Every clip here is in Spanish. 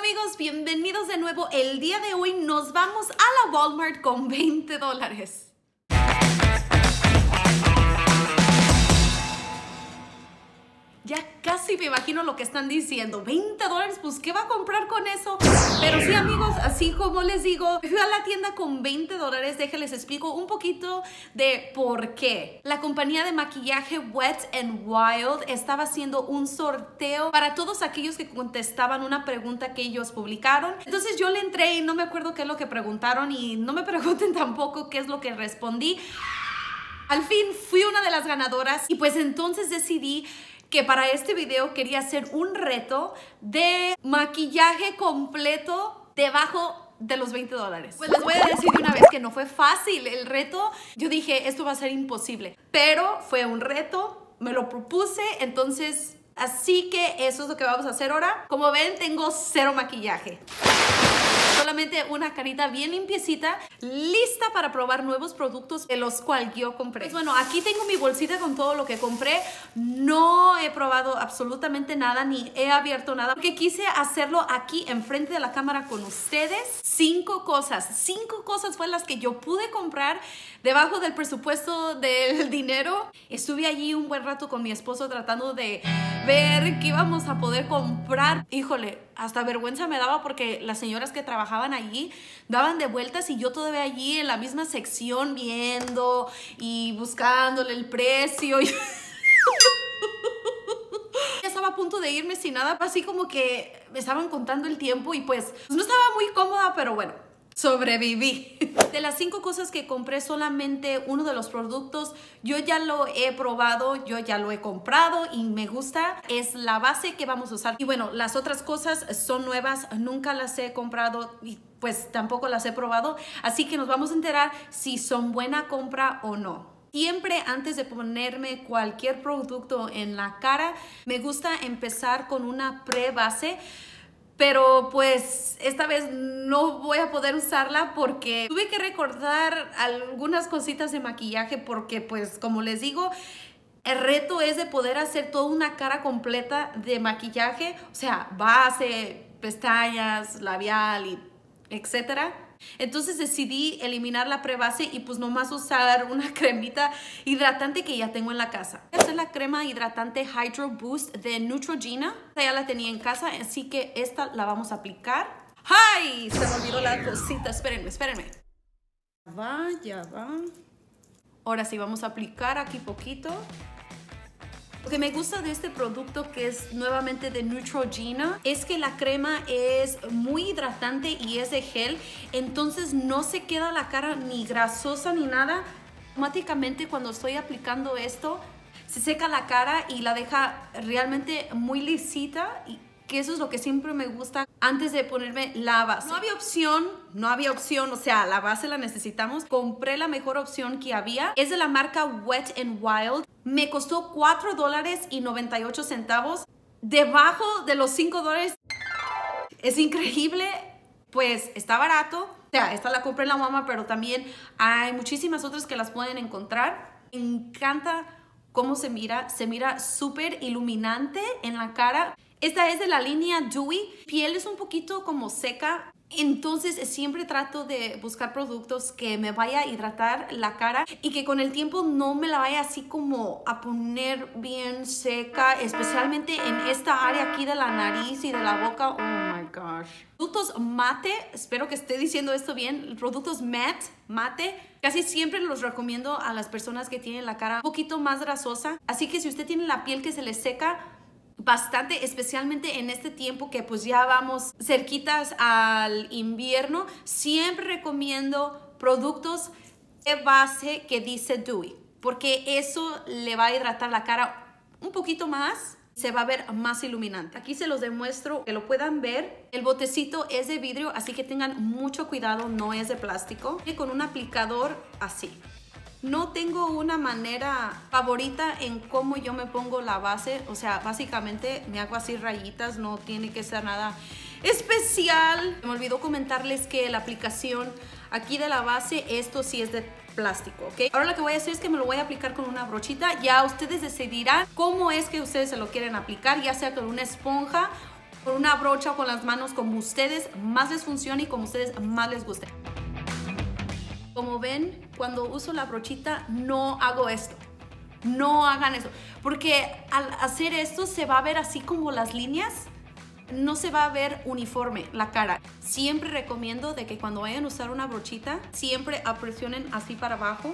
amigos, bienvenidos de nuevo. El día de hoy nos vamos a la Walmart con $20. Ya casi me imagino lo que están diciendo. $20, pues ¿qué va a comprar con eso? Pero sí, amigos, así como les digo, fui a la tienda con $20. Déjenles explico un poquito de por qué. La compañía de maquillaje Wet n Wild estaba haciendo un sorteo para todos aquellos que contestaban una pregunta que ellos publicaron. Entonces yo le entré y no me acuerdo qué es lo que preguntaron y no me pregunten tampoco qué es lo que respondí. Al fin fui una de las ganadoras y pues entonces decidí que para este video quería hacer un reto de maquillaje completo debajo de los $20. Pues les voy a decir de una vez que no fue fácil el reto. Yo dije, esto va a ser imposible, pero fue un reto, me lo propuse, entonces así que eso es lo que vamos a hacer ahora. Como ven, tengo cero maquillaje. Solamente una carita bien limpiecita, lista para probar nuevos productos de los cuales yo compré. Pues bueno, aquí tengo mi bolsita con todo lo que compré. No he probado absolutamente nada, ni he abierto nada, porque quise hacerlo aquí enfrente de la cámara con ustedes. 5 cosas fueron las que yo pude comprar debajo del presupuesto del dinero. Estuve allí un buen rato con mi esposo tratando de ver qué íbamos a poder comprar. Híjole, hasta vergüenza me daba porque las señoras que trabajaban allí daban de vueltas y yo todavía allí en la misma sección viendo y buscándole el precio. Ya estaba a punto de irme sin nada, así como que me estaban contando el tiempo y pues no estaba muy cómoda, pero bueno, sobreviví. De las 5 cosas que compré, solamente uno de los productos yo ya lo he probado, yo ya lo he comprado y me gusta. Es la base que vamos a usar. Y bueno, las otras cosas son nuevas, nunca las he comprado y pues tampoco las he probado. Así que nos vamos a enterar si son buena compra o no. Siempre antes de ponerme cualquier producto en la cara, me gusta empezar con una pre-base. Pero pues esta vez no voy a poder usarla porque tuve que recordar algunas cositas de maquillaje porque pues como les digo, el reto es de poder hacer toda una cara completa de maquillaje, o sea, base, pestañas, labial y etcétera. Entonces decidí eliminar la prebase y pues nomás usar una cremita hidratante que ya tengo en la casa. Esta es la crema hidratante Hydro Boost de Neutrogena. Ya la tenía en casa, así que esta la vamos a aplicar. ¡Ay! Se me olvidó la cosita. Espérenme. Ya va. Ahora sí, vamos a aplicar aquí poquito. Lo que me gusta de este producto, que es nuevamente de Neutrogena, es que la crema es muy hidratante y es de gel, entonces no se queda la cara ni grasosa ni nada. Automáticamente cuando estoy aplicando esto, se seca la cara y la deja realmente muy lisita, y que eso es lo que siempre me gusta antes de ponerme la base. No había opción, o sea, la base la necesitamos. Compré la mejor opción que había. Es de la marca Wet n Wild. Me costó $4.98. Debajo de los $5. Es increíble, pues está barato. O sea, esta la compré en la Walmart, pero también hay muchísimas otras que las pueden encontrar. Me encanta cómo se mira súper iluminante en la cara. Esta es de la línea Dewy. Piel es un poquito como seca, entonces siempre trato de buscar productos que me vaya a hidratar la cara y que con el tiempo no me la vaya así como a poner bien seca, especialmente en esta área aquí de la nariz y de la boca. Oh my gosh. Productos mate, espero que esté diciendo esto bien. Productos mate, casi siempre los recomiendo a las personas que tienen la cara un poquito más grasosa. Así que si usted tiene la piel que se le seca bastante, especialmente en este tiempo que pues ya vamos cerquitas al invierno, siempre recomiendo productos de base que dice Dewy, porque eso le va a hidratar la cara un poquito más, se va a ver más iluminante. Aquí se los demuestro que lo puedan ver. El botecito es de vidrio, así que tengan mucho cuidado, no es de plástico. Y con un aplicador así. No tengo una manera favorita en cómo yo me pongo la base, o sea, básicamente me hago así rayitas, no tiene que ser nada especial. Me olvidó comentarles que la aplicación aquí de la base, esto sí es de plástico, ¿ok? Ahora lo que voy a hacer es que me lo voy a aplicar con una brochita. Ya ustedes decidirán cómo es que ustedes se lo quieren aplicar, ya sea con una esponja con una brocha o con las manos, como ustedes más les funcione y como ustedes más les guste. Como ven, cuando uso la brochita no hago esto. No hagan eso, porque al hacer esto se va a ver así como las líneas, no se va a ver uniforme la cara. Siempre recomiendo de que cuando vayan a usar una brochita, siempre presionen así para abajo.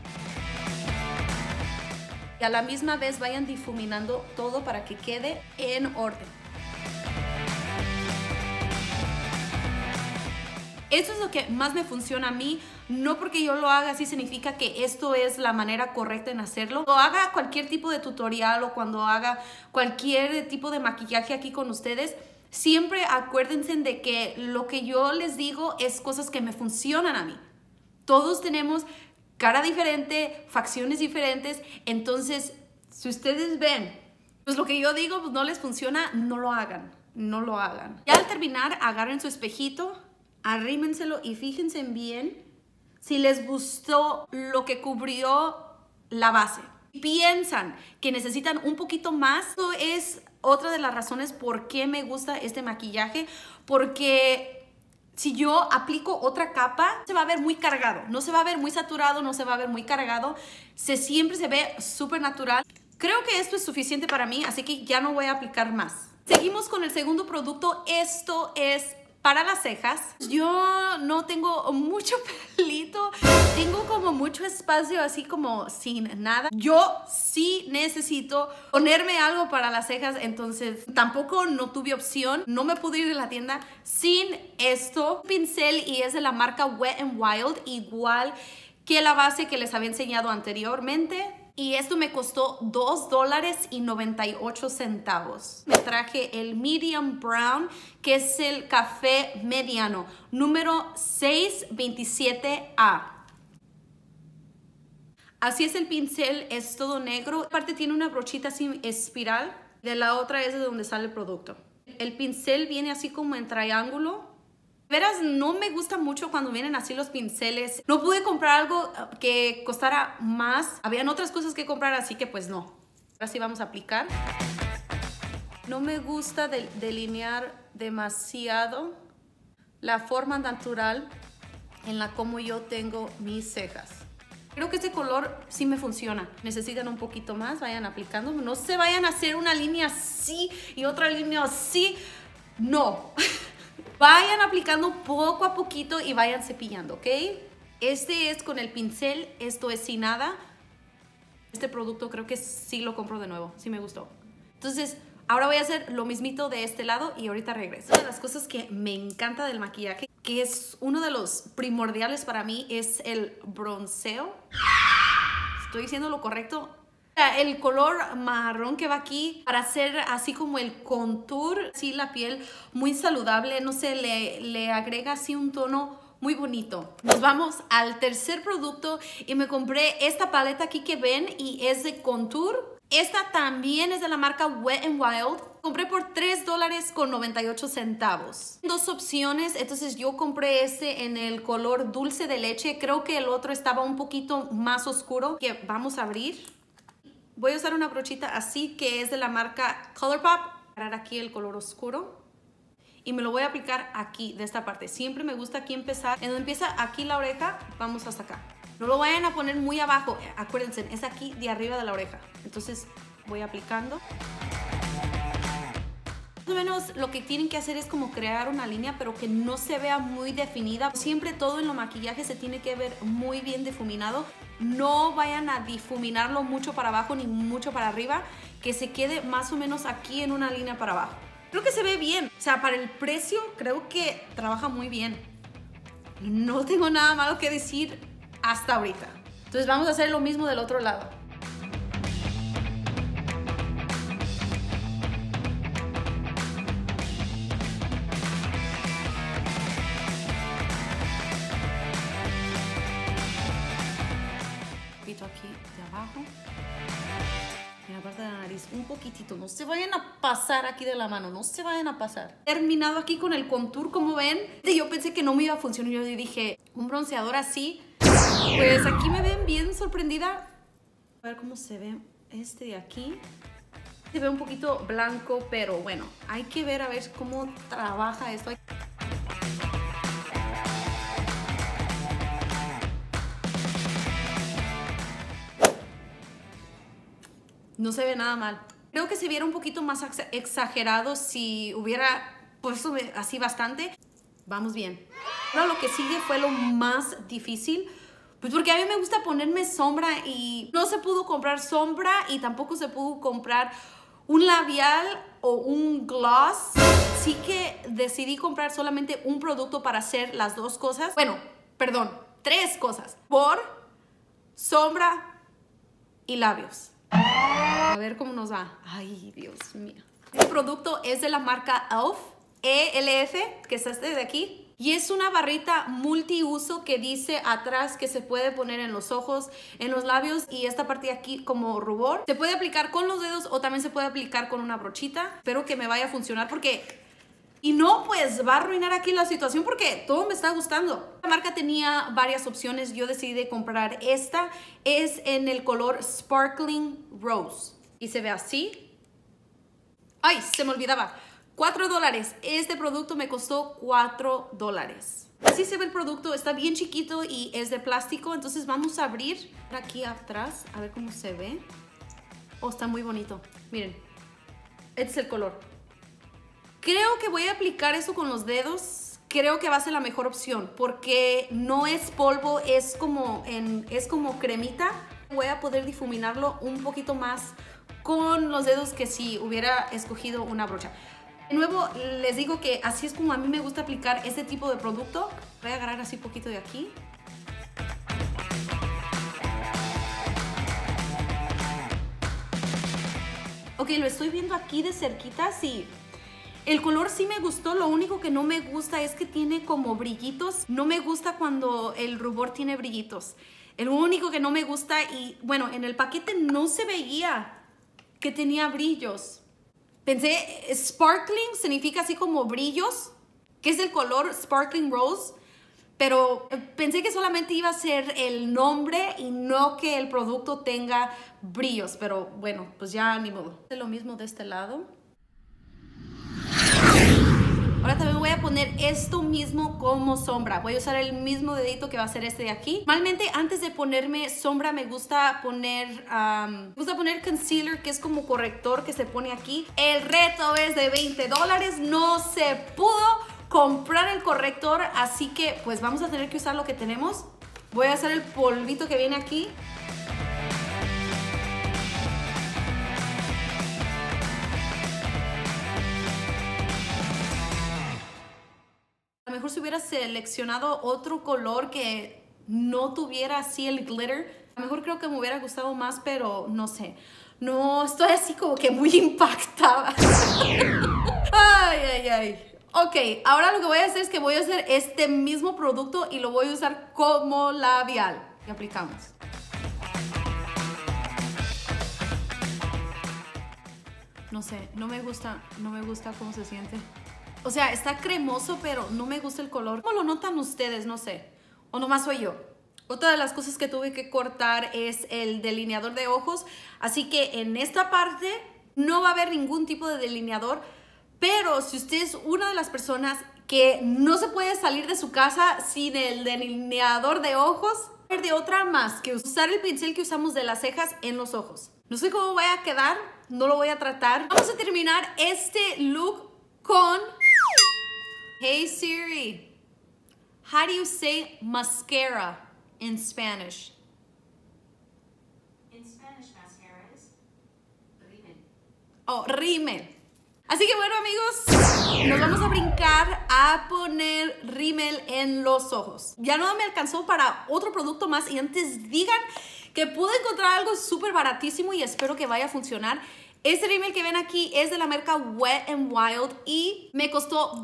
Y a la misma vez vayan difuminando todo para que quede en orden. Esto es lo que más me funciona a mí. No porque yo lo haga así significa que esto es la manera correcta en hacerlo. Cuando haga cualquier tipo de tutorial o cuando haga cualquier tipo de maquillaje aquí con ustedes, siempre acuérdense de que lo que yo les digo es cosas que me funcionan a mí. Todos tenemos cara diferente, facciones diferentes, entonces si ustedes ven, pues lo que yo digo pues no les funciona, no lo hagan, no lo hagan. Ya al terminar, agarren su espejito, arrímenselo y fíjense bien si les gustó lo que cubrió la base. Piensan que necesitan un poquito más. Esto es otra de las razones por qué me gusta este maquillaje, porque si yo aplico otra capa, se va a ver muy cargado, no se va a ver muy saturado, no se va a ver muy cargado, siempre se ve súper natural. Creo que esto es suficiente para mí, así que ya no voy a aplicar más. Seguimos con el segundo producto. Esto es para las cejas. Yo no tengo mucho pelito, tengo como mucho espacio así como sin nada. Yo sí necesito ponerme algo para las cejas, entonces tampoco no tuve opción. No me pude ir de la tienda sin esto. Pincel y es de la marca Wet n Wild, igual que la base que les había enseñado anteriormente. Y esto me costó $2.98. Me traje el Medium Brown, que es el café mediano, número 627A. Así es el pincel, es todo negro. Aparte tiene una brochita así espiral. De la otra es de donde sale el producto. El pincel viene así como en triángulo. Veras, no me gusta mucho cuando vienen así los pinceles. No pude comprar algo que costara más. Habían otras cosas que comprar, así que pues no. Ahora sí vamos a aplicar. No me gusta delinear demasiado la forma natural en la como yo tengo mis cejas. Creo que este color sí me funciona. Necesitan un poquito más, vayan aplicando. No se vayan a hacer una línea así y otra línea así. No. Vayan aplicando poco a poquito y vayan cepillando, ¿ok? Este es con el pincel, esto es sin nada. Este producto creo que sí lo compro de nuevo, sí me gustó. Entonces, ahora voy a hacer lo mismito de este lado y ahorita regreso. Una de las cosas que me encanta del maquillaje, que es uno de los primordiales para mí, es el bronceo. ¿Estoy diciendo lo correcto? El color marrón que va aquí para hacer así como el contour, así la piel muy saludable, no sé, le agrega así un tono muy bonito. Nos vamos al tercer producto y me compré esta paleta aquí que ven y es de contour. Esta también es de la marca Wet n Wild. Compré por $3.98. Dos opciones, entonces yo compré este en el color dulce de leche. Creo que el otro estaba un poquito más oscuro, que vamos a abrir. Voy a usar una brochita así que es de la marca ColourPop. Agarrar aquí el color oscuro y me lo voy a aplicar aquí, de esta parte. Siempre me gusta aquí empezar. En donde empieza aquí la oreja, vamos hasta acá. No lo vayan a poner muy abajo. Acuérdense, es aquí de arriba de la oreja. Entonces voy aplicando. Más o menos lo que tienen que hacer es como crear una línea, pero que no se vea muy definida. Siempre todo en los maquillajes se tiene que ver muy bien difuminado. No vayan a difuminarlo mucho para abajo ni mucho para arriba, que se quede más o menos aquí en una línea para abajo. Creo que se ve bien, o sea, para el precio creo que trabaja muy bien. No tengo nada malo que decir hasta ahorita. Entonces vamos a hacer lo mismo del otro lado. Aquí de abajo en la parte de la nariz, un poquitito, no se vayan a pasar aquí de la mano, no se vayan a pasar. Terminado aquí con el contour, como ven. Yo pensé que no me iba a funcionar, yo dije, un bronceador así, pues aquí me ven bien sorprendida. A ver cómo se ve este de aquí. Se ve un poquito blanco, pero bueno, hay que ver a ver cómo trabaja esto. No se ve nada mal. Creo que se viera un poquito más exagerado si hubiera puesto así bastante. Vamos bien. Ahora lo que sigue fue lo más difícil. Pues porque a mí me gusta ponerme sombra y no se pudo comprar sombra y tampoco se pudo comprar un labial o un gloss. Así que decidí comprar solamente un producto para hacer las dos cosas. Bueno, perdón, 3 cosas. Por sombra y labios. A ver cómo nos va. Ay, Dios mío. Este producto es de la marca ELF, E-L-F, que es este de aquí. Y es una barrita multiuso que dice atrás que se puede poner en los ojos, en los labios y esta parte de aquí como rubor. Se puede aplicar con los dedos o también se puede aplicar con una brochita. Espero que me vaya a funcionar porque... Y no, pues va a arruinar aquí la situación porque todo me está gustando. La marca tenía varias opciones. Yo decidí comprar esta. Es en el color Sparkling Rose. Y se ve así. ¡Ay! Se me olvidaba. $4. Este producto me costó $4. Así se ve el producto. Está bien chiquito y es de plástico. Entonces vamos a abrir aquí atrás. A ver cómo se ve. Oh, está muy bonito. Miren. Este es el color. Creo que voy a aplicar eso con los dedos. Creo que va a ser la mejor opción porque no es polvo, es como cremita. Voy a poder difuminarlo un poquito más con los dedos que si hubiera escogido una brocha. De nuevo, les digo que así es como a mí me gusta aplicar este tipo de producto. Voy a agarrar así un poquito de aquí. Ok, lo estoy viendo aquí de cerquita, sí. El color sí me gustó, lo único que no me gusta es que tiene como brillitos. No me gusta cuando el rubor tiene brillitos. El único que no me gusta y bueno, en el paquete no se veía que tenía brillos. Pensé, sparkling significa así como brillos, que es el color Sparkling Rose. Pero pensé que solamente iba a ser el nombre y no que el producto tenga brillos. Pero bueno, pues ya ni modo. Es lo mismo de este lado. Ahora también voy a poner esto mismo como sombra. Voy a usar el mismo dedito que va a ser este de aquí. Normalmente antes de ponerme sombra me gusta poner concealer, que es como corrector que se pone aquí. El reto es de $20. No se pudo comprar el corrector, así que pues vamos a tener que usar lo que tenemos. Voy a hacer el polvito que viene aquí. A lo mejor si hubiera seleccionado otro color que no tuviera así el glitter, a lo mejor creo que me hubiera gustado más, pero no sé. No, estoy así como que muy impactada. Ay, ay, ay. Ok, ahora lo que voy a hacer es que voy a hacer este mismo producto y lo voy a usar como labial. Y aplicamos. No sé, no me gusta cómo se siente. O sea, está cremoso, pero no me gusta el color. ¿Cómo lo notan ustedes? No sé. O nomás soy yo. Otra de las cosas que tuve que cortar es el delineador de ojos. Así que en esta parte no va a haber ningún tipo de delineador. Pero si usted es una de las personas que no se puede salir de su casa sin el delineador de ojos, no hay de otra más que usar el pincel que usamos de las cejas en los ojos. No sé cómo voy a quedar. No lo voy a tratar. Vamos a terminar este look con... Hey Siri, how do you say mascara in Spanish? In Spanish, mascara is rímel. Oh, rímel. Así que bueno, amigos, nos vamos a brincar a poner rímel en los ojos. Ya no me alcanzó para otro producto más y antes digan que pude encontrar algo súper baratísimo y espero que vaya a funcionar. Este rímel que ven aquí es de la marca Wet n Wild y me costó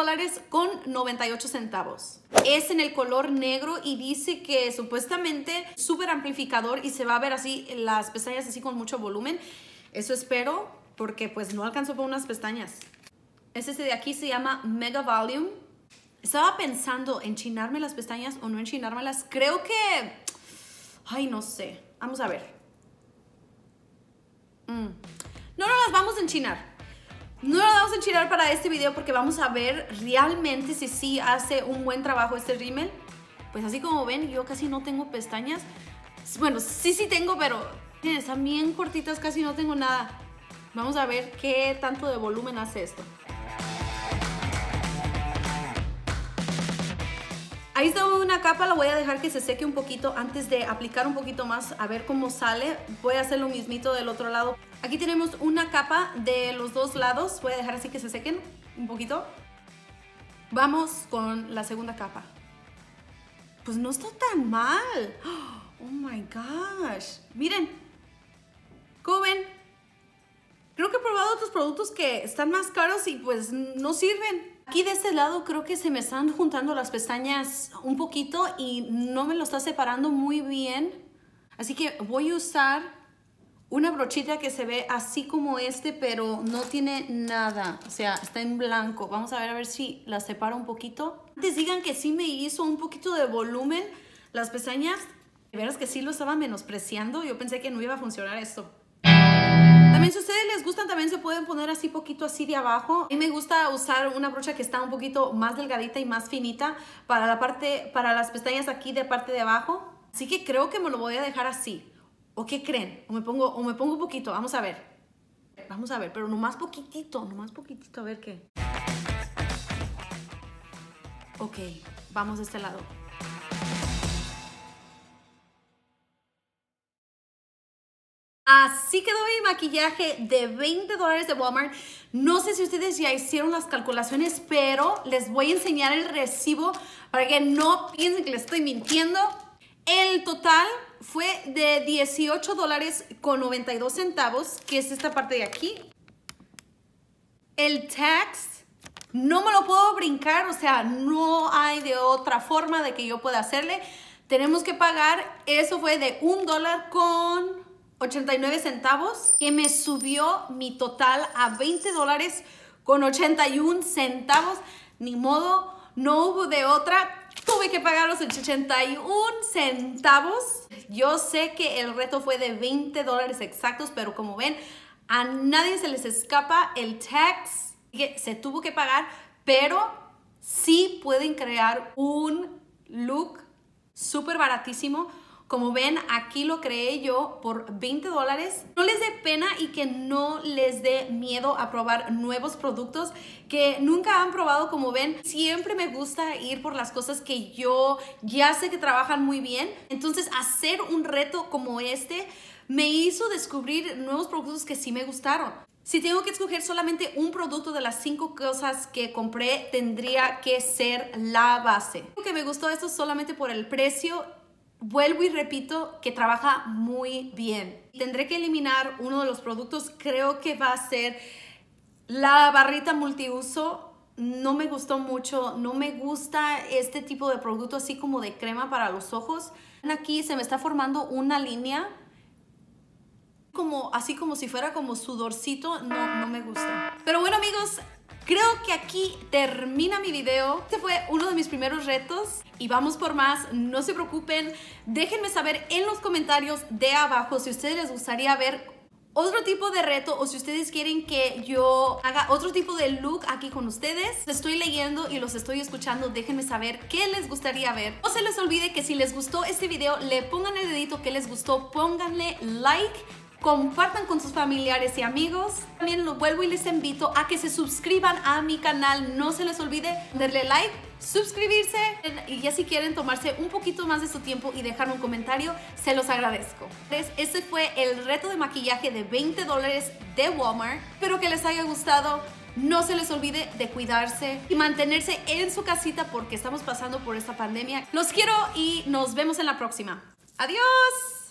$2.98. Es en el color negro y dice que supuestamente súper amplificador y se va a ver así las pestañas así con mucho volumen. Eso espero porque pues no alcanzó para unas pestañas. Este de aquí se llama Mega Volume. Estaba pensando en enchinarme las pestañas o no enchinármelas. Creo que... Ay, no sé. Vamos a ver. No nos las vamos a enchinar. No las vamos a enchinar para este video porque vamos a ver realmente si sí hace un buen trabajo este rímel. Pues así como ven, yo casi no tengo pestañas. Bueno, sí tengo, pero miren, están bien cortitas, casi no tengo nada. Vamos a ver qué tanto de volumen hace esto. Ahí está una capa, la voy a dejar que se seque un poquito antes de aplicar un poquito más, a ver cómo sale. Voy a hacer lo mismito del otro lado. Aquí tenemos una capa de los dos lados, voy a dejar así que se sequen un poquito. Vamos con la segunda capa. Pues no está tan mal. Oh my gosh. Miren, ¿cómo ven? Creo que he probado otros productos que están más caros y pues no sirven. Aquí de este lado creo que se me están juntando las pestañas un poquito y no me lo está separando muy bien. Así que voy a usar una brochita que se ve así como este, pero no tiene nada. O sea, está en blanco. Vamos a ver si la separo un poquito. Antes digan que sí me hizo un poquito de volumen las pestañas. De veras que sí lo estaba menospreciando. Yo pensé que no iba a funcionar esto. También si a ustedes les gustan, también se pueden poner así poquito así de abajo. A mí me gusta usar una brocha que está un poquito más delgadita y más finita para la parte, para las pestañas aquí de parte de abajo. Así que creo que me lo voy a dejar así. ¿O qué creen? O me pongo un poquito. Vamos a ver. Vamos a ver, pero nomás poquitito, a ver qué. Ok, vamos de este lado. Así quedó mi maquillaje de $20 de Walmart. No sé si ustedes ya hicieron las calculaciones, pero les voy a enseñar el recibo para que no piensen que les estoy mintiendo. El total fue de $18.92, que es esta parte de aquí. El tax no me lo puedo brincar, o sea, no hay de otra forma de que yo pueda hacerle. Tenemos que pagar, eso fue de $1.89, que me subió mi total a $20.81. Ni modo, no hubo de otra. Tuve que pagar los 81 centavos. Yo sé que el reto fue de $20 exactos, pero como ven, a nadie se les escapa el tax que se tuvo que pagar, pero sí pueden crear un look súper baratísimo. Como ven, aquí lo creé yo por $20. No les dé pena y que no les dé miedo a probar nuevos productos que nunca han probado. Como ven, siempre me gusta ir por las cosas que yo ya sé que trabajan muy bien. Entonces, hacer un reto como este me hizo descubrir nuevos productos que sí me gustaron. Si tengo que escoger solamente un producto de las 5 cosas que compré, tendría que ser la base. Lo que me gustó esto solamente por el precio. Vuelvo y repito que trabaja muy bien. Tendré que eliminar uno de los productos. Creo que va a ser la barrita multiuso. No me gustó mucho. No me gusta este tipo de producto así como de crema para los ojos. Aquí se me está formando una línea así como si fuera como sudorcito. No me gusta. Pero bueno, amigos, creo que aquí termina mi video. Este fue uno de mis primeros retos y vamos por más. No se preocupen. Déjenme saber en los comentarios de abajo si a ustedes les gustaría ver otro tipo de reto o si ustedes quieren que yo haga otro tipo de look aquí con ustedes. Los estoy leyendo y los estoy escuchando. Déjenme saber qué les gustaría ver. No se les olvide que si les gustó este video, le pongan el dedito que les gustó, pónganle like, compartan con sus familiares y amigos. También lo vuelvo y les invito a que se suscriban a mi canal. No se les olvide darle like, suscribirse y ya si quieren tomarse un poquito más de su tiempo y dejarme un comentario, se los agradezco. Este fue el reto de maquillaje de $20 de Walmart. Espero que les haya gustado. No se les olvide de cuidarse y mantenerse en su casita porque estamos pasando por esta pandemia. Los quiero y nos vemos en la próxima. ¡Adiós!